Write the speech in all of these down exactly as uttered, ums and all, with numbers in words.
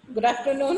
Good afternoon.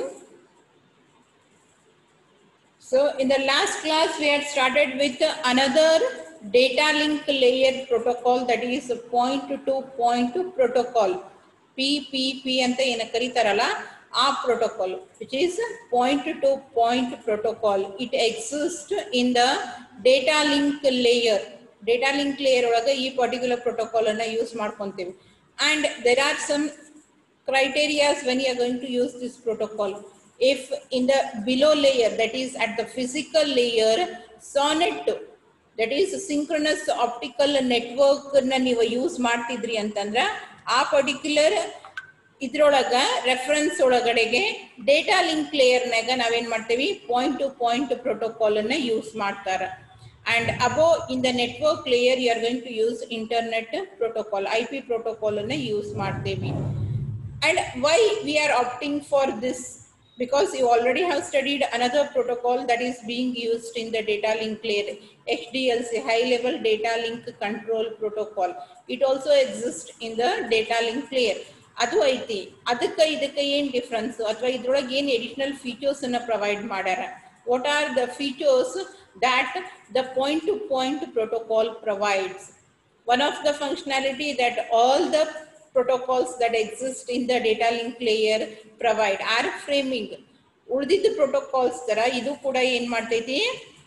So in the last class we had started with another data link layer protocol, that is point to point protocol, P P P anta ena karitaralla ಆ protocol, which is point to point protocol. It exists in the data link layer. Data link layer ಒಳಗೆ ಈ particular protocol ಅನ್ನು use ಮಾಡ್ಕೊಂತೀವಿ. And there are some criteria when you are going to use this protocol. If in the below layer, that is at the physical layer, SONET, that is synchronous optical network na ನೀವು use ಮಾಡ್ತಿದ್ರಿ ಅಂತಂದ್ರೆ ಆ particular ಇದ್ರೊಳಗ reference ಒಳಗಡೆಗೆ data link layer ನಾಗ ನಾವೇನ್ ಮಾಡ್ತೀವಿ point to point protocol ಅನ್ನ ಯೂಸ್ ಮಾಡ್ತಾರೆ. And above in the network layer you are going to use internet protocol, I P protocol ಅನ್ನ ಯೂಸ್ ಮಾಡ್ತೀವಿ. And why we are opting for this? Because you already have studied another protocol that is being used in the data link layer, H D L C, high level data link control protocol. It also exists in the data link layer. ಅದು ಐತಿ, ಅದಕ್ಕೆ ಇದಕ್ಕೆ ಏನು difference ಅಥವಾ ಇದ್ರೊಳಗೆ ಏನು additional features ಅನ್ನ provide ಮಾಡ್ಯಾರ? What are the features that the point to point protocol provides? One of the functionality that all the protocols that exist in the data link layer provide are framing. ಉಳಿದಿದ್ದ protocols ತರ ಇದು ಕೂಡ ಏನ್ ಮಾಡ್ತೈತಿ,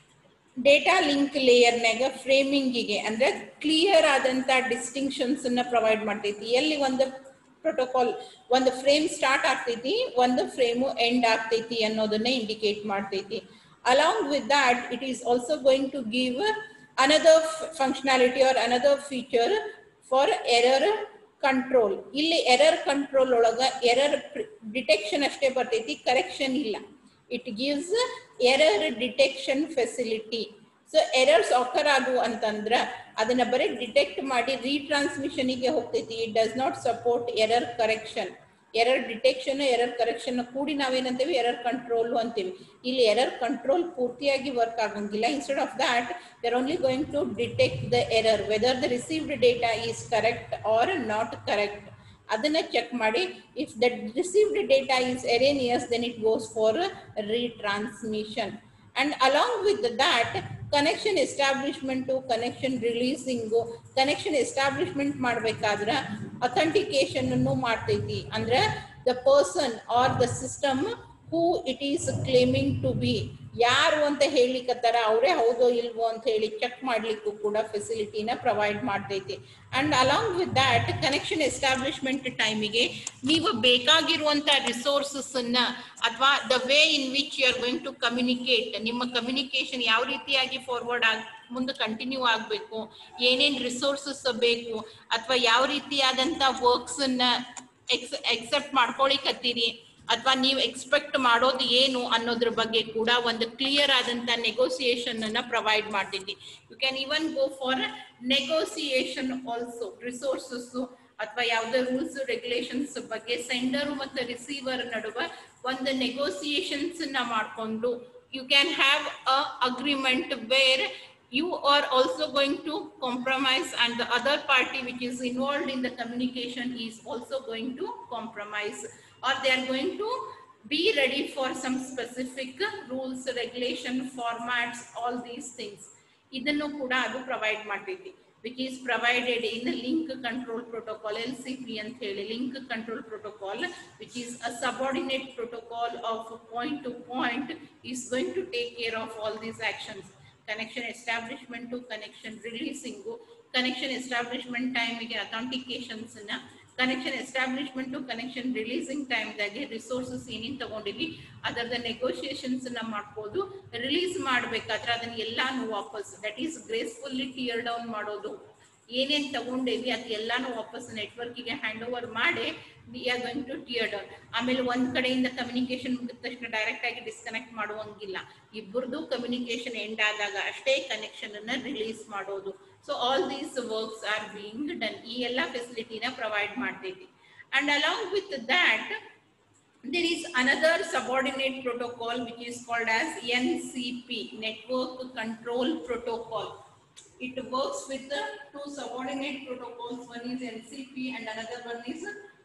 data link layer ನಾಗ ಫ್ರೇಮಿಂಗಿಗೆ ಅಂದ್ರೆ clear ಆದಂತ distinctions ಅನ್ನ ಪ್ರೊವೈಡ್ ಮಾಡ್ತೈತಿ. ಎಲ್ಲಿ ಒಂದು ಪ್ರೋಟೋಕಾಲ್ ಒಂದು ಫ್ರೇಮ್ ಸ್ಟಾರ್ಟ್ ಆಗ್ತೈತಿ, ಒಂದು ಫ್ರೇಮು ಎಂಡ್ ಆಗ್ತೈತಿ ಅನ್ನೋದನ್ನ ಇಂಡಿಕೇಟ್ ಮಾಡ್ತೈತಿ. Along with that, it is also going to give another functionality or another feature for error control. ಇಲ್ಲಿ error control ಒಳಗ error detection ಅಷ್ಟೇ ಬರ್ತೈತಿ, correction ಇಲ್ಲ. It gives error detection facility. So errors occur ಆಗು ಅಂತಂದ್ರ ಅದನ್ನ ಬರೀ ಡಿಟೆಕ್ಟ್ ಮಾಡಿ ರೀಟ್ರಾನ್ಸ್ಮಿಷನ್ ಗೆ ಹೋಗ್ತೈತಿ. It does not support error correction. Error detection error correction ಕೂಡಿ ನಾವೇನಂತೀವಿ ಎರರ್ ಕಂಟ್ರೋಲ್ ಅಂತೀವಿ. ಇಲ್ಲಿ ಎರರ್ ಕಂಟ್ರೋಲ್ ಪೂರ್ತಿಯಾಗಿ ವರ್ಕ್ ಆಗಂಗಿಲ್ಲ. Instead of that they are only going to detect the error, whether the received data is correct or not correct ಅದನ್ನ check ಮಾಡಿ. If the received data is erroneous then it goes for retransmission. And along with that, connection establishment to connection releasing, connection establishment ಮಾಡಬೇಕಾದ್ರೆ authentication ಅನ್ನು ಮಾಡ್ತೈತಿ. ಅಂದ್ರೆ the person or the system who it is claiming to be, ಯಾರು ಅಂತ ಹೇಳಿಕತ್ತಾರ ಅವರೇ ಹೌದೋ ಇಲ್ವೋ ಅಂತ ಹೇಳಿ ಚೆಕ್ ಮಾಡ್ಲಿಕ್ಕೂ ಕೂಡ ಫೆಸಿಲಿಟಿನ ಪ್ರೊವೈಡ್ ಮಾಡ್ತೈತಿ. And along with that connection establishment ಟೈಮಿಗೆ ನೀವು ಬೇಕಾಗಿರುವಂತ ರಿಸೋರ್ಸಸ್ ಅನ್ನ ಅಥವಾ the way in which you are going to communicate, ನಿಮ್ಮ ಕಮ್ಯುನಿಕೇಶನ್ ಯಾವ ರೀತಿಯಾಗಿ ಫಾರ್ವರ್ಡ್ ಆಗ ಮುಂದೆ ಕಂಟಿನ್ಯೂ ಆಗಬೇಕು, ಏನೇನು ರಿಸೋರ್ಸಸ್ ಬೇಕು ಅಥವಾ ಯಾವ ರೀತಿಯಾದಂಥ ವರ್ಕ್ಸ್ ಅನ್ನ ಎಕ್ಸ್ ಎಕ್ಸೆಪ್ಟ್ ಮಾಡ್ಕೊಳಿಕತ್ತೀರಿ ಅಥವಾ ನೀವು ಎಕ್ಸ್ಪೆಕ್ಟ್ ಮಾಡೋದು ಏನು ಅನ್ನೋದ್ರ ಬಗ್ಗೆ ಕೂಡ ಒಂದು ಕ್ಲಿಯರ್ ಆದಂತ ನೆಗೋಸಿಯೇಷನ್ ಅನ್ನ ಪ್ರೊವೈಡ್ ಮಾಡ್ತೈತಿ. You can even go for negotiation also. Resources ಅಥವಾ ಯಾವುದೇ ರೂಲ್ಸ್ ರೆಗ್ಯುಲೇಷನ್ಸ್ ಬಗ್ಗೆ ಸೆಂಡರ್ ಮತ್ತು ರಿಸೀವರ್ ನಡುವೆ ಒಂದು ನೆಗೋಸಿಯೇಷನ್ಸ್ ನ ಮಾಡಿಕೊಂಡು you can have a agreement where you are also going to compromise and the other party which is involved in the communication is also going to compromise, or they are going to be ready for some specific rules, regulation, formats, all these things. Idannu kuda adu provide ಮಾಡ್ತೈತಿ, which is provided in the link control protocol, L C P ಅಂತ ಹೇಳಿ. link control protocol, which is a subordinate protocol of point to point, is going to take care of all these actions. Connection establishment to connection releasing, connection establishment time ಗೆ authentications ನ, connection establishment to connection releasing time ದಾಗೆ resources ಏನೇನು ತಗೊಂಡಿವಿ ಅದರದ negotiations ನ ಮಾಡ್ಬೋದು. Release ಮಾಡ್ಬೇಕಾದ್ರೆ ಅದನ್ನ ಎಲ್ಲಾನು ವಾಪಸ್, that is gracefully tear down ಮಾಡೋದು. ಏನೇನು ತಗೊಂಡೇವಿ ಅದು ಎಲ್ಲಾನು ವಾಪಸ್ ನೆಟ್ವರ್ಕಿಗೆ ಹ್ಯಾಂಡ್ ಓವರ್ ಮಾಡಿ we are going to tear down. ಆಮೇಲೆ ಒಂದ್ ಕಡೆಯಿಂದ ಕಮ್ಯುನಿಕೇಶನ್ ಮುಗಿದ ತಕ್ಷಣ ಡೈರೆಕ್ಟ್ ಆಗಿ ಡಿಸ್ಕನೆಕ್ಟ್ ಮಾಡುವಂಗಿಲ್ಲ. ಇಬ್ಬರದು ಕಮ್ಯುನಿಕೇಶನ್ ಎಂಡ್ ಆದಾಗ ಅಷ್ಟೇ ಕನೆಕ್ಷನ್ ಅನ್ನ ರಿಲೀಸ್ ಮಾಡೋದು. So all these works are being done. ಈ ಎಲ್ಲ ಫೆಸಿಲಿಟಿನ ಪ್ರೊವೈಡ್ ಮಾಡ್ತೈತಿ. And along with that there is another subordinate protocol which is called as N C P, Network Control Protocol. It works with the two subordinate protocols. One is N C P and another one is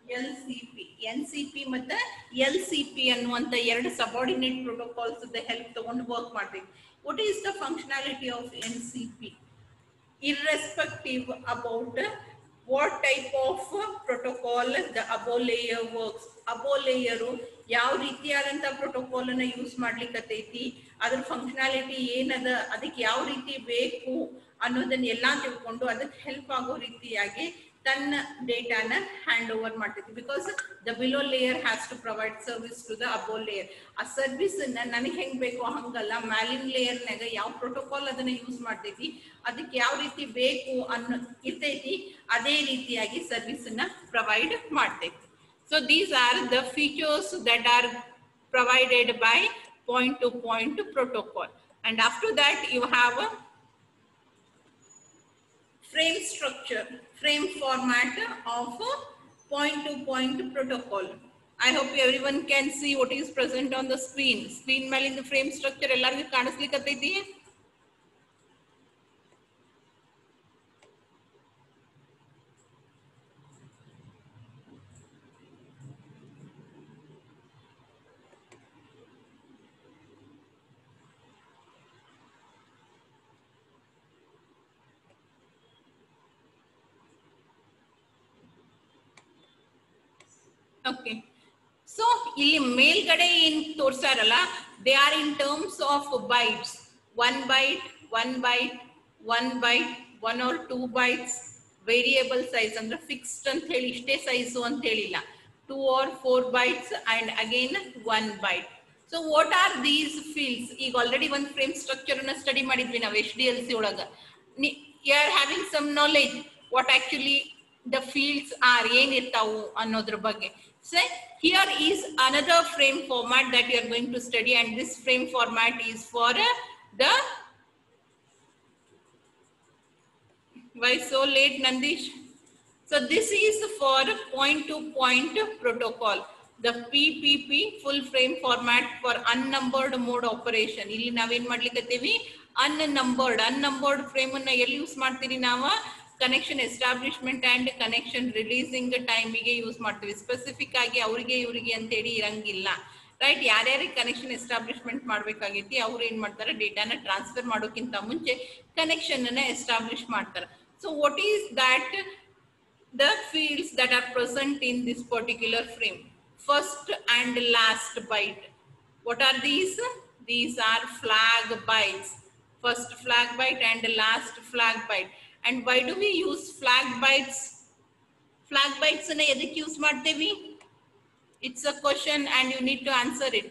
L C P N C P ಮತ್ತೆ L C P ಅನ್ನುವಂತ ಎರಡು subordinate protocols help ತಗೊಂಡು work ಮಾಡ್ತೀವಿ. What is the functionality of N C P? Irrespective about what type of protocol the above layer works. Above layer ಯಾವ ರೀತಿಯಾದಂತ protocol ಅನ್ನ use ಮಾಡ್ಲಿಕ್ಕತ್ತೈತಿ, ಅದ್ರ functionality ಏನದ, ಅದಕ್ಕೆ ಯಾವ ರೀತಿ ಬೇಕು ಅನ್ನೋದನ್ನ ಎಲ್ಲಾ ತಿಳ್ಕೊಂಡು ಅದಕ್ಕೆ ಹೆಲ್ಪ್ ಆಗೋ ರೀತಿಯಾಗಿ ತನ್ನ ಡೇಟಾನ ಹ್ಯಾಂಡ್ ಓವರ್ ಮಾಡ್ತೈತಿ. Because the below layer has to provide service to the above layer. ಆ ಸರ್ವಿಸ್ ಅನ್ನ ನನಗೆ ಹೆಂಗ್ ಬೇಕೋ ಹಂಗಲ್ಲ, ಮ್ಯಾಲಿನ್ ಲೇಯರ್ನಾಗ ಯಾವ ಪ್ರೋಟೋಕಾಲ್ ಅದನ್ನ ಯೂಸ್ ಮಾಡ್ತೈತಿ, ಅದಕ್ಕೆ ಯಾವ ರೀತಿ ಬೇಕು ಅನ್ನೋ ಇರ್ತೈತಿ, ಅದೇ ರೀತಿಯಾಗಿ ಸರ್ವಿಸ್ ಅನ್ನ ಪ್ರೊವೈಡ್ ಮಾಡ್ತೈತಿ. So these are the features that are provided by point to point protocol. And after that you have a frame structure, frame format of point to point protocol. I hope everyone can see what is present on the screen. Screen ಮೇಲೆ in the frame structure ಎಲ್ಲರಿಗೂ ಕಾಣಿಸ್ಲಿಕ್ಕತ್ತೈತಿ? Okay, so ಇಲ್ಲಿ ಮೇಲ್ಗಡೆ ಏನ್ ತೋರ್ಸಾರಲ್ಲ, they are in terms of bytes. One byte, one byte, one byte, one or two bytes, variable size ಅಂದ್ರೆ fixed ಅಂತ ಹೇಳಿ ಇಷ್ಟೇ size ಅಂತ ಹೇಳಿಲ್ಲ, two or four bytes and again one byte. So what are these fields? ಈಗ already ಒಂದು frame structure ಅನ್ನ study ಮಾಡಿದ್ವಿ ನಾವು ಎಚ್ ಡಿ ಎಲ್ ಸಿ ಒಳಗ. You are having some knowledge what actually the fields are, ಏನ್ ಇರ್ತಾವು ಅನ್ನೋದ್ರ ಬಗ್ಗೆ. So here is another frame format that you are going to study, and this frame format is for uh, the, why so late Nandish? So this is for point to point protocol, the P P P full frame format for unnumbered mode operation. ಇಲ್ಲಿ ನಾವೇನ್ ಮಾಡ್ಲಿಕ್ಕತ್ತೀವಿ, unnumbered unnumbered frame ಅನ್ನ ಎಲ್ಲಿ use ಮಾಡ್ತೀರಿ ನಾವು? Connection establishment and connection releasing ಟೈಮಿಗೆ use ಮಾಡ್ತೀವಿ. Specific ಆಗಿ ಅವ್ರಿಗೆ ಇವ್ರಿಗೆ ಅಂತೇಳಿ ಇರಂಗಿಲ್ಲ, ರೈಟ್? ಯಾರ್ಯಾರಿಗೆ ಕನೆಕ್ಷನ್ ಎಸ್ಟಾಬ್ಲಿಷ್ಮೆಂಟ್ ಮಾಡ್ಬೇಕಾಗೈತಿ ಅವ್ರು ಏನ್ ಮಾಡ್ತಾರೆ, ಡೇಟಾನ ಟ್ರಾನ್ಸ್ಫರ್ ಮಾಡೋಕ್ಕಿಂತ ಮುಂಚೆ ಕನೆಕ್ಷನ್ ಅನ್ನ ಎಸ್ಟಾಬ್ಲಿಷ್ ಮಾಡ್ತಾರೆ. So what is that the fields that are present in this particular frame? First and last byte. What are these? These are flag bytes. First flag byte and last flag byte. And why do we use flag bytes? Flag bytes na edik use ಮಾಡ್ತೇವಿ? It's a question and you need to answer it.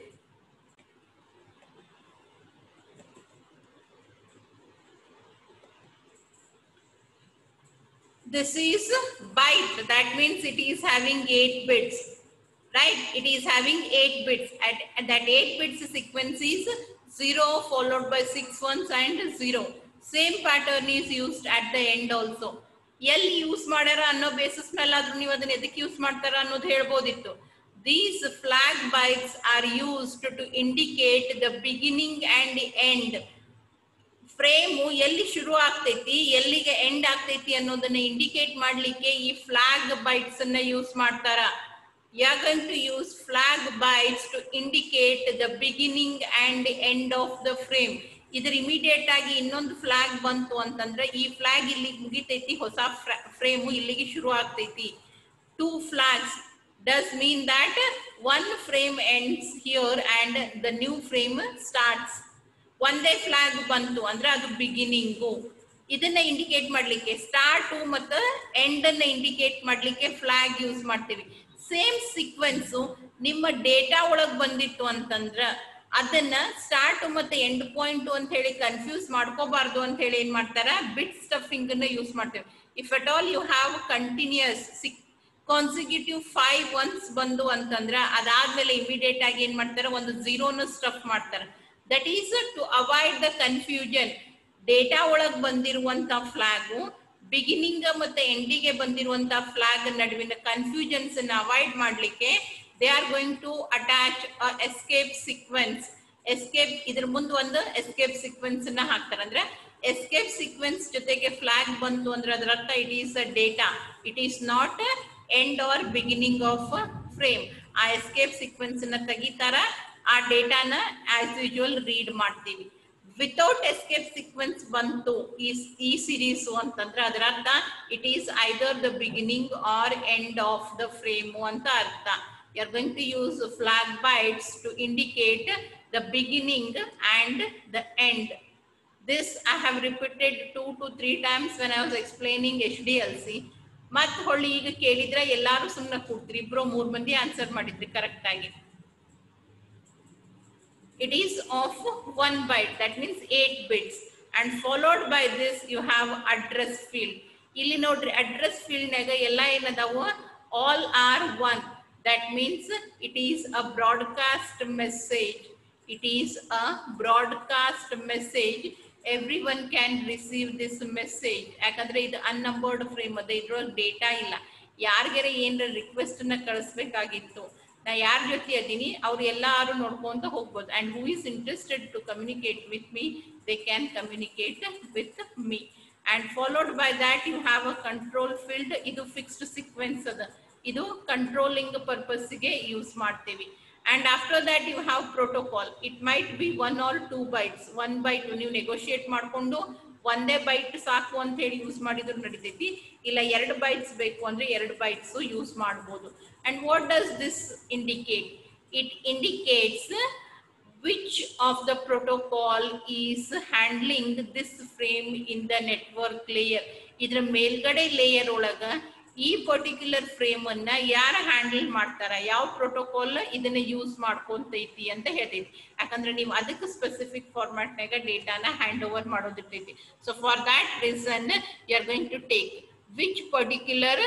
This is byte. That means it is having eight bits, right? It is having eight bits. At, at that eight bits sequence is zero followed by six ones and zero. Same pattern is used at the end also. ಎಲ್ಲಿ use ಮಾಡ್ಯಾರ ಅನ್ನೋ basis ಮೇಲೆ ಆದ್ರೂ ನೀವು ಅದನ್ನ ಎದಕ್ಕೆ use ಮಾಡ್ತಾರ ಅನ್ನೋದು ಹೇಳ್ಬೋದಿತ್ತು. These flag bytes are used to indicate the beginning and end. Frame ಎಲ್ಲಿ ಶುರು ಆಗ್ತೈತಿ, ಎಲ್ಲಿಗೆ ಎಂಡ್ ಆಗ್ತೈತಿ ಅನ್ನೋದನ್ನ ಇಂಡಿಕೇಟ್ ಮಾಡ್ಲಿಕ್ಕೆ ಈ ಫ್ಲಾಗ್ ಬೈಟ್ಸ್ ಅನ್ನ ಯೂಸ್ ಮಾಡ್ತಾರ. You are going to use flag bytes to indicate the beginning and end of the frame. ಇದ್ರ ಇಮಿಡಿಯೇಟ್ ಆಗಿ ಇನ್ನೊಂದು ಫ್ಲಾಗ್ ಬಂತು ಅಂತಂದ್ರೆ ಈ ಫ್ಲಾಗ್ ಇಲ್ಲಿ ಮುಗಿತೈತಿ, ಹೊಸ ಫ್ರೇಮು ಇಲ್ಲಿಗೆ ಶುರು ಆಗ್ತೈತಿ. Two flags does mean that one frame ends here and the new frame starts. ಒಂದೇ ಫ್ಲಾಗ್ ಬಂತು ಅಂದ್ರೆ ಅದು ಬಿಗಿನಿಂಗು. ಇದನ್ನ ಇಂಡಿಕೇಟ್ ಮಾಡ್ಲಿಕ್ಕೆ ಸ್ಟಾರ್ಟ್ ಮತ್ತು ಎಂಡ್ ಅನ್ನ ಇಂಡಿಕೇಟ್ ಮಾಡ್ಲಿಕ್ಕೆ ಫ್ಲಾಗ್ ಯೂಸ್ ಮಾಡ್ತೀವಿ. ಸೇಮ್ ಸೀಕ್ವೆನ್ಸ್ ನಿಮ್ಮ ಡೇಟಾ ಒಳಗ್ ಬಂದಿತ್ತು ಅಂತಂದ್ರ ಅದನ್ನ ಸ್ಟಾರ್ಟ್ ಮತ್ತೆ ಎಂಡ್ ಪಾಯಿಂಟ್ ಅಂತ ಹೇಳಿ ಕನ್ಫ್ಯೂಸ್ ಮಾಡ್ಕೋಬಾರ್ದು ಅಂತ ಹೇಳಿ ಏನ್ ಮಾಡ್ತಾರ, ಬಿಟ್ ಸ್ಟಫಿಂಗ್ ಅನ್ನ ಯೂಸ್ ಮಾಡ್ತೇವೆ. If at all you have continuous consecutive five ones ಬಂದು ಅಂತಂದ್ರ ಅದಾದ್ಮೇಲೆ ಇಮಿಡಿಯೇಟ್ ಆಗಿ ಏನ್ ಮಾಡ್ತಾರ, ಒಂದು ಝೀರೋನ ಸ್ಟಫ್ ಮಾಡ್ತಾರ. That is to avoid the confusion. Data ಒಳಗ್ ಬಂದಿರುವಂತ ಫ್ಲಾಗು ಬಿಗಿನಿಂಗ್ ಮತ್ತೆ ಎಂಡಿಗೆ ಬಂದಿರುವಂತ ಫ್ಲಾಗ್ ನಡುವಿನ ಕನ್ಫ್ಯೂಷನ್ಸ್ ಅನ್ನ ಅವಾಯ್ಡ್ ಮಾಡ್ಲಿಕ್ಕೆ they are going to attach a escape sequence. Escape ಇದ್ರ ಮುಂದೆ ಒಂದು escape sequence ಅನ್ನ ಹಾಕ್ತಾರೆ. ಅಂದ್ರೆ escape sequence ಜೊತೆಗೆ flag ಬಂತು ಅಂದ್ರೆ ಅದರ ಅರ್ಥ it is a data, it is not end or beginning of frame. ಆ ಎಸ್ಕೇಪ್ ಸೀಕ್ವೆನ್ಸ್ ನ ತೆಗಿತಾರ, ಆ ಡೇಟಾನ ಆಸ್ ಯೂಶುವಲ್ ರೀಡ್ ಮಾಡ್ತೀವಿ. ವಿತೌಟ್ ಎಸ್ಕೇಪ್ ಸೀಕ್ವೆನ್ಸ್ ಬಂತು ಈ ಈ ಸಿರೀಸ್ ಅಂತಂದ್ರೆ ಅದರ ಅರ್ಥ it is either the beginning or end of the frame ಅಂತ ಅರ್ಥ. You are going to use flag bytes to indicate the beginning and the end. This I have repeated two to three times when I was explaining H D L C. ಮತ್ ಹೊಳ್ಳಿ ಈಗ ಕೇಳಿದ್ರೆ ಎಲ್ಲಾರು ಸುಮ್ಮನೆ ಕೂಡ್ತೀರಿ, ಇಬ್ರು ಮೂರ್ ಮಂದಿ ಆನ್ಸರ್ ಮಾಡಿದ್ರಿ ಕರೆಕ್ಟ್ ಆಗಿ. It is of one byte, that means eight bits, and followed by this you have address field. ಇಲ್ಲಿ ನೋಡ್ರಿ address field ನಾಗ ಎಲ್ಲ ಏನದಾವು, all are one. That means it is a broadcast message. It is a broadcast message. Everyone can receive this message. ಯಾಕಂದ್ರೆ ಇದು unnumbered frame ಅದ, ಇದ್ರೊಳಗೆ data ಇಲ್ಲ. ಯಾರಿಗಾರ ಏನಾರ ರಿಕ್ವೆಸ್ಟ್ ನ ಕಳಿಸ್ಬೇಕಾಗಿತ್ತು, ನಾ ಯಾರ ಜೊತೆ ಅದೀನಿ ಅವ್ರು ಎಲ್ಲಾರು ನೋಡ್ಕೊಂತ ಹೋಗ್ಬೋದು. And who is interested to communicate with me, they can communicate with me. And followed by that you have a control field. ಇದು ಫಿಕ್ಸ್ಡ್ ಸೀಕ್ವೆನ್ಸ್ ಅದ, ಇದು ಕಂಟ್ರೋಲಿಂಗ್ ಪರ್ಪಸ್ಗೆ ಯೂಸ್ ಮಾಡ್ತೀವಿ. And after that you have protocol. It might be one or two bytes. One byte ನೀವು negotiate ಮಾಡ್ಕೊಂಡು ಒಂದೇ byte ಸಾಕು ಅಂತ ಹೇಳಿ ಯೂಸ್ ಮಾಡಿದ್ರು ನಡೀತೈತಿ, ಇಲ್ಲ ಎರಡು ಬೈಟ್ಸ್ ಬೇಕು ಅಂದ್ರೆ ಎರಡು ಬೈಟ್ಸ್ ಯೂಸ್ ಮಾಡಬಹುದು. And what does this indicate? It indicates which of the protocol is handling this frame in the network layer. ಇದರ ಮೇಲ್ಗಡೆ ಲೇಯರ್ ಒಳಗ ಈ ಪರ್ಟಿಕ್ಯುಲರ್ ಫ್ರೇಮ್ ಅನ್ನ ಯಾರ ಹ್ಯಾಂಡಲ್ ಮಾಡ್ತಾರ, ಯಾವ ಪ್ರೋಟೋಕಾಲ್ ಇದನ್ನ ಯೂಸ್ ಮಾಡ್ಕೊಂತೈತಿ ಅಂತ ಹೇಳ್ತೈತಿ. ಯಾಕಂದ್ರೆ ನೀವು ಅದಕ್ಕೆ ಸ್ಪೆಸಿಫಿಕ್ ಫಾರ್ಮ್ಯಾಟ್ ನಾಗ ಡೇಟಾನ ಹ್ಯಾಂಡ್ ಓವರ್ ಮಾಡೋದಿರ್ತೈತಿ. So for that reason you are going to take which particular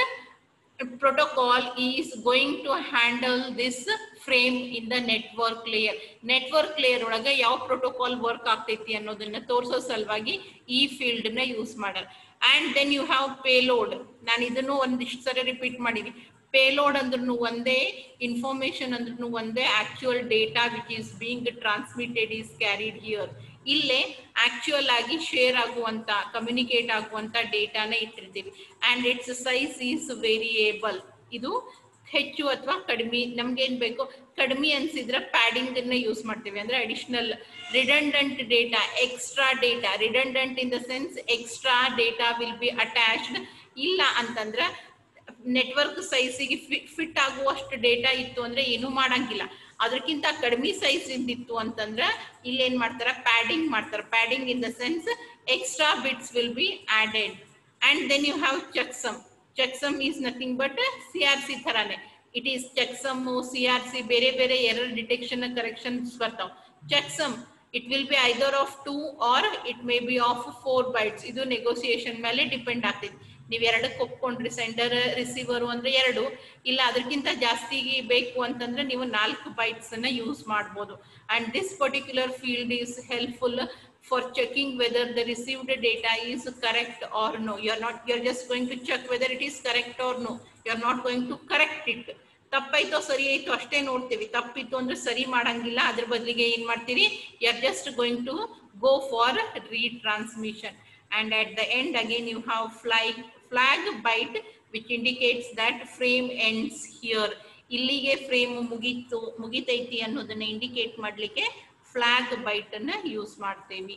protocol is going to handle this frame in the network layer. Network layer ಒಳಗೆ ಯಾವ ಪ್ರೋಟೋಕಾಲ್ ವರ್ಕ್ ಆಗ್ತೈತಿ ಅನ್ನೋದನ್ನ ತೋರಿಸೋ ಸಲುವಾಗಿ ಈ ಫೀಲ್ಡ್ ನ ಯೂಸ್ ಮಾಡ್ಯಾರ. And then you have payload. ನಾನು ಇದನ್ನು ಒಂದಿಷ್ಟು ಸರಿ ರಿಪೀಟ್ ಮಾಡಿನಿ. ಪೇಲೋಡ್ ಅಂದ್ರೂ ಒಂದೇ, ಇನ್ಫಾರ್ಮೇಶನ್ ಅಂದ್ರೂ ಒಂದೇ, actual data which is being transmitted is carried here. ಇಲ್ಲೇ ಆಕ್ಚುಯಲ್ ಆಗಿ ಶೇರ್ ಆಗುವಂತ, ಕಮ್ಯುನಿಕೇಟ್ ಆಗುವಂತ ಡೇಟಾನ ಇಟ್ಟಿರ್ತೀವಿ. And its size is variable. ಇದು ಹೆಚ್ಚು ಅಥವಾ ಕಡಿಮೆ, ನಮ್ಗೆ ಏನ್ ಬೇಕು ಕಡಿಮೆ ಅನ್ಸಿದ್ರೆ ಪ್ಯಾಡಿಂಗ್ ಅನ್ನ ಯೂಸ್ ಮಾಡ್ತೀವಿ, ಅಂದ್ರೆ additional redundant data, extra data. Redundant in the sense extra data will be attached. ಇಲ್ಲ ಅಂತಂದ್ರ ನೆಟ್ವರ್ಕ್ ಸೈಜಿಗೆ ಫಿಟ್ ಆಗುವಷ್ಟು ಡೇಟಾ ಇತ್ತು ಅಂದ್ರೆ ಏನು ಮಾಡಂಗಿಲ್ಲ. ಅದಕ್ಕಿಂತ ಕಡಿಮೆ ಸೈಜ್ ಇಂದಿತ್ತು ಅಂತಂದ್ರೆ ಇಲ್ಲಿ ಏನ್ ಮಾಡ್ತಾರ, ಪ್ಯಾಡಿಂಗ್ ಮಾಡ್ತಾರ. Padding in the sense extra bits will be added. And then you have checksum. Checksum is nothing but C R C ಥರಾನೇ. It is checksum, C R C, ಬೇರೆ ಬೇರೆ ಎರರ್ ಡಿಟೆಕ್ಷನ್ ಕರೆಕ್ಷನ್ಸ್ ಬರ್ತಾವ. Checksum it will be either of two or it may be of four bytes. ಇದು negotiation ಮೇಲೆ depend ಆಗ್ತೈತಿ. ನೀವು ಎರಡಕ್ಕೆ ಒಪ್ಕೊಂಡ್ರಿ, sender receiver ಅಂದ್ರೆ ಎರಡು, ಇಲ್ಲ ಅದಕ್ಕಿಂತ ಜಾಸ್ತಿ ಬೇಕು ಅಂತಂದ್ರೆ ನೀವು ನಾಲ್ಕು ಬೈಟ್ಸ್ ಅನ್ನ ಯೂಸ್ ಮಾಡ್ಬೋದು. And this particular field is helpful for checking whether the received data is correct or no. You are not, you are just going to check whether it is correct or no. You are not going to correct it. ತಪ್ಪಾಯ್ತೋ ಸರಿ ಆಯ್ತು ಅಷ್ಟೇ ನೋಡ್ತೀವಿ. ತಪ್ಪಿತ್ತು ಅಂದ್ರೆ ಸರಿ ಮಾಡಂಗಿಲ್ಲ, ಅದ್ರ ಬದಲಿಗೆ ಏನ್ ಮಾಡ್ತೀರಿ, you are just going to go for retransmission. And at the end again you have flag flag byte which indicates that frame ends here. ಇಲ್ಲಿಗೆ ಫ್ರೇಮ್ ಮುಗಿತು ಮುಗಿತೈತಿ ಅನ್ನೋದನ್ನ ಇಂಡಿಕೇಟ್ ಮಾಡ್ಲಿಕ್ಕೆ ಫ್ಲಾಗ್ ಬೈಟ್ ಅನ್ನ ಯೂಸ್ ಮಾಡ್ತೇವೆ.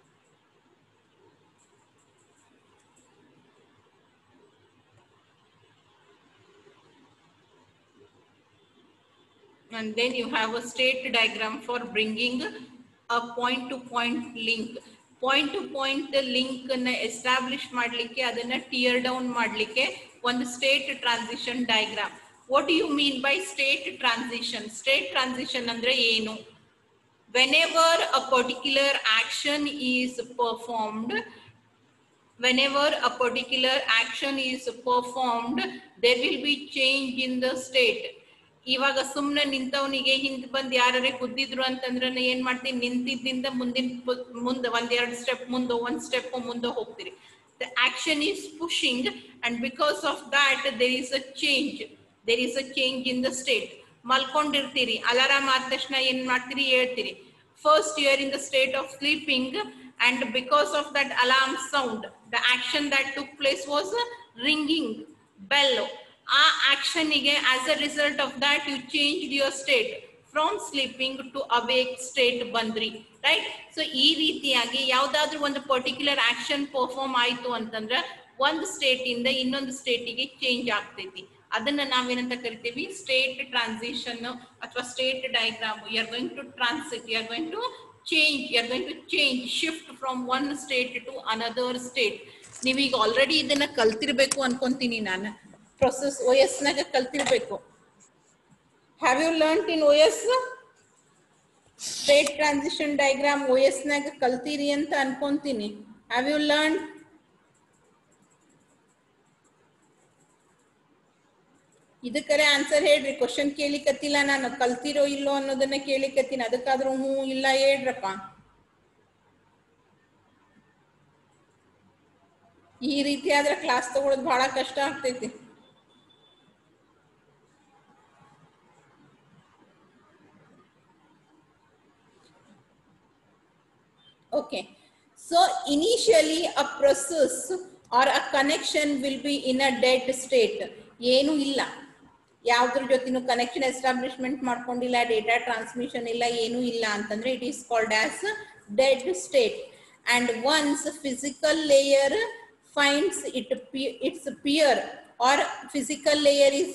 And then you have a state diagram for bringing a point to point link. Point to point link ಅನ್ನ establish ಮಾಡ್ಲಿಕ್ಕೆ, ಅದನ್ನ ಟಿಯರ್ ಡೌನ್ ಮಾಡ್ಲಿಕ್ಕೆ ಒಂದು state transition diagram. What do you mean by state transition? State transition ಅಂದ್ರೆ ಏನು? Whenever a particular action is performed, whenever a particular action is performed, there will be change in the state. ಇವಾಗ ಸುಮ್ಮನೆ ನಿಂತವನಿಗೆ ಹಿಂದ್ ಬಂದು ಯಾರೇ ಕುದ್ದಿದ್ರು ಅಂತಂದ್ರೆ ಏನ್ ಮಾಡ್ತೀನಿ, ನಿಂತಿದ್ದಿಂದ ಮುಂದಿನ ಮುಂದೆ ಒಂದೆರಡು ಸ್ಟೆಪ್ ಮುಂದೆ, ಒಂದ್ ಸ್ಟೆಪ್ ಮುಂದೆ ಹೋಗ್ತೀರಿ. The action is pushing and because of that there is a change. There is a change in the state. ಮಲ್ಕೊಂಡಿರ್ತೀರಿ, ಅಲಾರಾಮ್ ಆದ ತಕ್ಷಣ ಏನ್ ಮಾಡ್ತೀರಿ, ಹೇಳ್ತೀರಿ. First you are in the state of sleeping and because of that alarm sound, the action that took place was ringing bell. ಆ ಆಕ್ಷನ್ಗೆ as a result of that you change your state from sleeping to awake state ಬಂದ್ರಿ, right. So ಈ ರೀತಿಯಾಗಿ ಯಾವ್ದಾದ್ರು ಒಂದು particular action perform ಆಯ್ತು ಅಂತಂದ್ರೆ ಒಂದು ಸ್ಟೇಟ್ ಇಂದ ಇನ್ನೊಂದು ಸ್ಟೇಟಿಗೆ ಚೇಂಜ್ ಆಗ್ತೈತಿ. ಅದನ್ನ ನಾವೇನಂತ ಕರಿತೀವಿ, ಸ್ಟೇಟ್ ಟ್ರಾನ್ಸಿಷನ್ ಅಥವಾ state diagram. You are going to transit, you are going to change, you are going to change, shift from one state to another state. ನೀವೀಗ ಆಲ್ರೆಡಿ ಇದನ್ನ ಕಲ್ತಿರ್ಬೇಕು ಅನ್ಕೊಂತೀನಿ ನಾನು. ಪ್ರೊಸೆಸ್ O S ನಾಗ ಕಲ್ತಿರ್ಬೇಕು. Have you learn in O S state transition diagram? O S ನಾಗ ಕಲ್ತಿರಿ ಅಂತ ಅನ್ಕೊಂತೀನಿ. Have you learn? ಇದಕ್ಕರೆ ಆನ್ಸರ್ ಹೇಳ್ರಿ. ಕ್ವಶನ್ ಕೇಳಿಕತ್ತಿಲ್ಲ ನಾನು, ಕಲ್ತಿರೋ ಇಲ್ಲೋ ಅನ್ನೋದನ್ನ ಕೇಳಿಕತ್ತೀನಿ. ಅದಕ್ಕಾದ್ರೂ ಹ್ಞೂ ಇಲ್ಲ ಹೇಳ್ರಪ್ಪ. ಈ ರೀತಿ ಆದ್ರೆ ಕ್ಲಾಸ್ ತಗೊಳ್ಳೋದು ಬಹಳ ಕಷ್ಟ ಆಗ್ತೈತಿ. Okay, so initially a process or a connection will be in a dead state. ಏನು ಇಲ್ಲ, ಯಾವ್ದ್ರ ಜೊತೆನೂ ಕನೆಕ್ಷನ್ ಎಸ್ಟಾಬ್ಲಿಷ್ಮೆಂಟ್ ಮಾಡ್ಕೊಂಡಿಲ್ಲ, ಡೇಟಾ ಟ್ರಾನ್ಸ್ಮಿಷನ್ ಇಲ್ಲ, ಏನೂ ಇಲ್ಲ ಅಂತಂದ್ರೆ it is called as dead state. And once physical layer finds it its peer or physical layer is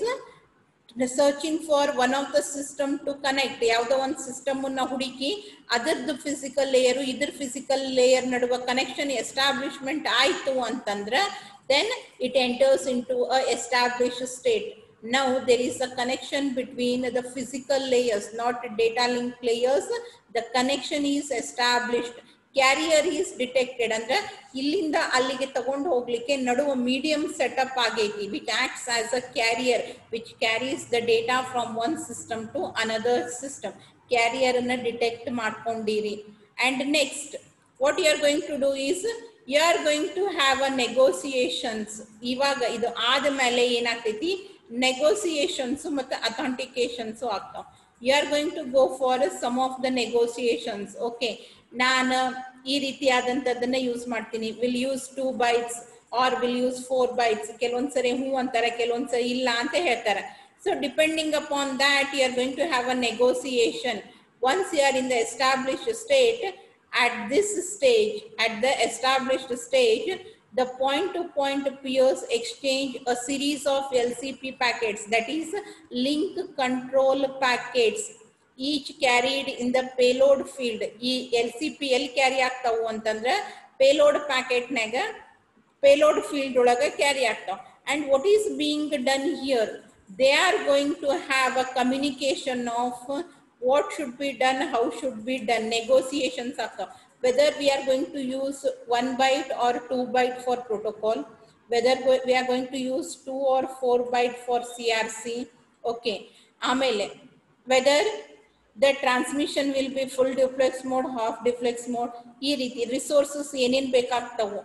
searching for one of the system to connect, ಯಾವ್ದೋ ಒಂದು ಸಿಸ್ಟಮ್ ಅನ್ನ ಹುಡುಕಿ ಅದರದ್ದು ಫಿಸಿಕಲ್ ಲೇಯರ್ ಇದ್ರ ಫಿಸಿಕಲ್ ಲೇಯರ್ ನಡುವ connection establishment ಆಯ್ತು ಅಂತಂದ್ರೆ then it enters into a established state. Now there is a connection between the physical layers, not data link layers. The connection is established. Carrier is detected. ಅಂದ್ರೆ ಇಲ್ಲಿಂದ ಅಲ್ಲಿಗೆ ತಗೊಂಡು ಹೋಗ್ಲಿಕ್ಕೆ ನಡುವ medium setup ಆಗೈತಿ, which acts as a carrier which carries the data from one system to another system. Carrier ಅನ್ನ detect ಮಾಡ್ಕೊಂಡಿರಿ. And next what you are going to do is you are going to have a negotiations. ಇವಾಗ ಇದು ಆದಮೇಲೆ ಏನಾಗ್ತೈತಿ, negotiations ಮತ್ತು authentications ಆಗ್ತಾವ. You are going to go for some of the negotiations. Okay, ನಾನು ಈ ರೀತಿಯಾದಂಥದ್ದನ್ನ ಯೂಸ್ ಮಾಡ್ತೀನಿ. will use two bytes or will use four bytes. ಕೆಲವೊಂದ್ಸರಿ ಹೂ ಅಂತಾರೆ, ಕೆಲವೊಂದ್ಸರಿ ಇಲ್ಲ ಅಂತ ಹೇಳ್ತಾರೆ. So depending upon that you are going to have a negotiation. Once you are in the established state, at this stage, at the established stage, the point-to-point peers exchange a series of L C P packets, that is link control packets, each carried in the payload field. ಈ L C P ಎಲ್ಲಿ carry ಆಗ್ತಾವು ಅಂತಂದ್ರೆ payload packet ನಾಗ payload field ಒಳಗ carry ಆಗ್ತಾವ. And what is being done here? They are going to have a communication of what should be done, how should be done, negotiations ಆಗ್ತಾವ. Whether we are going to use one byte or two byte for protocol, whether we are going to use two or four byte for C R C. Okay, ಆಮೇಲೆ whether the transmission will be full duplex mode, half duplex mode, ಈ ರೀತಿ resources ಏನೇನ್ ಬೇಕಾಗ್ತಾವು.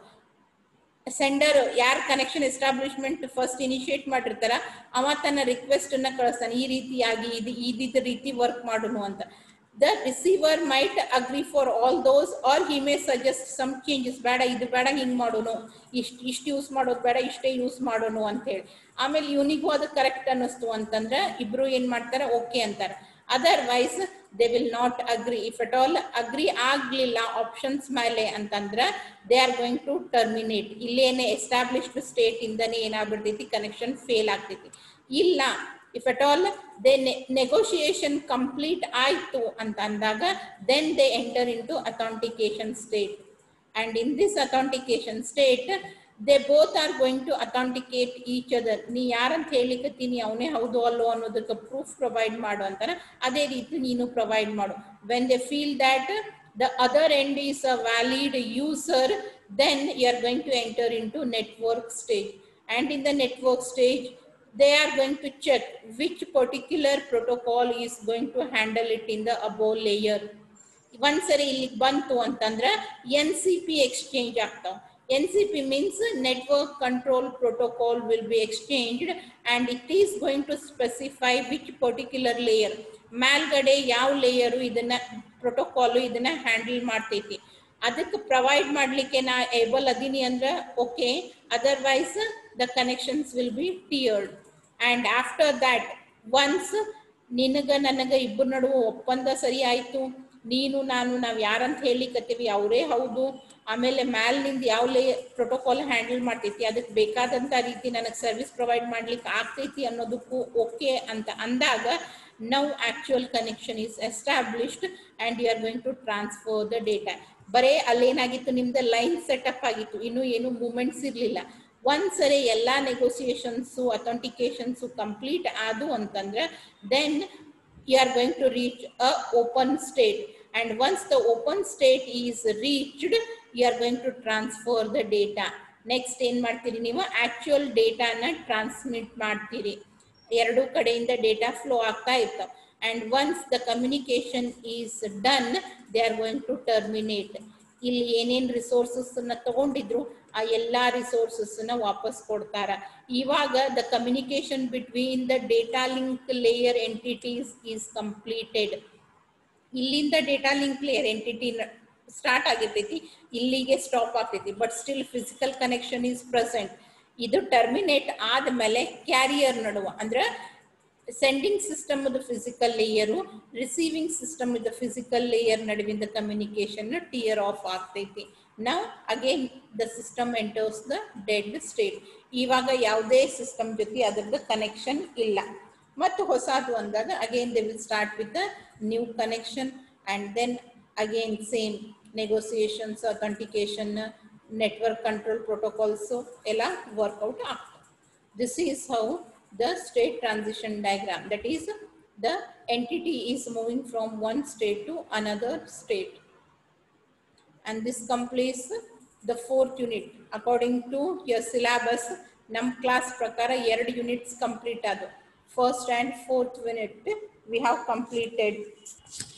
Sender ಯಾರು connection establishment first initiate ಮಾಡಿರ್ತಾರ ಅವ ತನ್ನ request ಅನ್ನ ಕಳಿಸ್ತಾನೆ, ಈ ರೀತಿಯಾಗಿ ಇದು ಇದಿದ ರೀತಿ ವರ್ಕ್ ಮಾಡೋನು ಅಂತ. The receiver might agree for all those or he may suggest some changes. ಬೇಡ ಇದು ಬೇಡ ಹಿಂಗ್ ಮಾಡೋನು, ಇಷ್ಟ ಇಷ್ಟು ಯೂಸ್ ಮಾಡೋದು ಬೇಡ ಇಷ್ಟೇ ಯೂಸ್ ಮಾಡೋನು ಅಂತ ಹೇಳಿ. ಆಮೇಲೆ ಇವನಿಗೂ ಅದು ಕರೆಕ್ಟ್ ಅನ್ನಿಸ್ತು ಅಂತಂದ್ರೆ ಇಬ್ರು ಏನ್ ಮಾಡ್ತಾರೆ, ಓಕೆ ಅಂತಾರೆ. Otherwise they will not agree. If at all agree ಆಗ್ಲಿಲ್ಲ ಆಪ್ಷನ್ಸ್ ಮೇಲೆ ಅಂತಂದ್ರೆ ದೇ ಆರ್ ಗೋಯಿಂಗ್ ಟು ಟರ್ಮಿನೇಟ್. ಇಲ್ಲೇನೆ ಎಸ್ಟಾಬ್ಲಿಷ್ಡ್ ಸ್ಟೇಟ್ ಇಂದನೇ ಏನಾಗ್ಬಿಡ್ತೈತಿ, ಕನೆಕ್ಷನ್ ಫೇಲ್ ಆಗ್ತೈತಿ. ಇಲ್ಲ if at all they ne negotiation complete ಆಯ್ತು ಅಂತ ಅಂದಾಗ then they enter into authentication state. And in this authentication state they both are going to authenticate each other. ನೀ ಯಾರಂತ ಹೇಳಿಕತ್ತೀನಿ ಅವನೇ ಹೌದು ಅಲ್ಲೋ ಅನ್ನೋದಕ್ಕೆ ಪ್ರೂಫ್ ಪ್ರೊವೈಡ್ ಮಾಡು ಅಂತಾನೆ, ಅದೇ ರೀತಿ ನೀನು ಪ್ರೊವೈಡ್ ಮಾಡು. when they feel that the other end is a valid user, then you are going to enter into network stage. And in the network stage they are going to check which particular protocol is going to handle it in the above layer. ಒಂದ್ಸರಿ ಇಲ್ಲಿ ಬಂತು ಅಂತಂದ್ರೆ N C P exchange ಆಗ್ತಾವ. N C P means network control protocol will be exchanged and it is going to specify which particular layer, ಮೇಲ್ಗಡೆ ಯಾವ layer ಇದನ್ನ protocol ಇದನ್ನ handle ಮಾಡ್ತೈತಿ. ಅದಕ್ಕೆ ಪ್ರೊವೈಡ್ ಮಾಡ್ಲಿಕ್ಕೆ ನಾ ಏಬಲ್ ಅದೀನಿ ಅಂದ್ರೆ okay, otherwise the connections will be tiered. and after that once ನಿನಗ ನನಗ ಇಬ್ಬರ ನಡುವೆ ಒಪ್ಪಂದ ಸರಿ ಆಯ್ತು, ನೀನು ನಾನು ನಾವು ಯಾರಂತ ಹೇಳಿಕತ್ತೀವಿ ಅವರೇ ಹೌದು, ಆಮೇಲೆ ಮ್ಯಾಲಿನಿಂದ ಯಾವ ಲೇ ಪ್ರೋಟೋಕಾಲ್ ಹ್ಯಾಂಡಲ್ ಮಾಡ್ತೈತಿ ಅದಕ್ಕೆ ಬೇಕಾದಂಥ ರೀತಿ ನನಗೆ ಸರ್ವಿಸ್ ಪ್ರೊವೈಡ್ ಮಾಡ್ಲಿಕ್ಕೆ ಆಗ್ತೈತಿ ಅನ್ನೋದಕ್ಕೂ ಓಕೆ ಅಂತ ಅಂದಾಗ now actual connection is established and you are going to transfer the data. ಬರೇ ಅಲ್ಲೇನಾಗಿತ್ತು, ನಿಮ್ದು ಲೈನ್ ಸೆಟಪ್ ಆಗಿತ್ತು, ಇನ್ನೂ ಏನು ಮೂಮೆಂಟ್ಸ್ ಇರಲಿಲ್ಲ. ಒಂದ್ಸರಿ ಎಲ್ಲ ನೆಗೋಸಿಯೇಷನ್ಸು ಅಥೆಂಟಿಕೇಶನ್ಸು ಕಂಪ್ಲೀಟ್ ಆದು ಅಂತಂದ್ರೆ then you are going to reach a open state, and once the open state is reached you are going to transfer the data. next ಏನ್ ಮಾಡ್ತೀರಿ ನೀವು, actual dataನ ಟ್ರಾನ್ಸ್ಮಿಟ್ ಮಾಡ್ತೀರಿ, ಎರಡು ಕಡೆಯಿಂದ ಡೇಟಾ ಫ್ಲೋ ಆಗ್ತಾ ಇರ್ತಾವೆ. and once the communication is done they are going to terminate. ಇಲ್ಲಿ ಏನೇನು ರಿಸೋರ್ಸಸ್ನ ತಗೊಂಡಿದ್ರು ಆ ಎಲ್ಲ ರಿಸೋರ್ಸಸ್ನ ವಾಪಸ್ ಕೊಡ್ತಾರ. ಇವಾಗ the communication between the data link layer entities is completed. ಇಲ್ಲಿಂದ data link layer entity start ಆಗಿರ್ತೈತಿ, ಇಲ್ಲಿಗೆ ಸ್ಟಾಪ್ ಆಗ್ತೈತಿ, but still physical connection is present. ಇದು ಟರ್ಮಿನೇಟ್ ಆದಮೇಲೆ ಕ್ಯಾರಿಯರ್ ನಡುವ ಅಂದ್ರೆ sending system the physical layer, receiving system the physical layer ನಡುವಿನ communication tear off ಆಗ್ತೈತಿ. ನಾವು again the system enters the dead state. ಇವಾಗ ಯಾವುದೇ ಸಿಸ್ಟಮ್ ಜೊತೆ ಅದರದ್ದು ಕನೆಕ್ಷನ್ ಇಲ್ಲ. ಮತ್ತು ಹೊಸದು ಅಂದಾಗ again they will start with the new connection and then again same negotiations, authentication, network control protocols ಎಲ್ಲ ವರ್ಕೌಟ್ ಆಗ್ತವೆ. This is how the state transition diagram, that is the entity is moving from one state to another state, and this completes the fourth unit. According to your syllabus nam class prakara ಎರಡು units complete adu. First and fourth unit we have completed.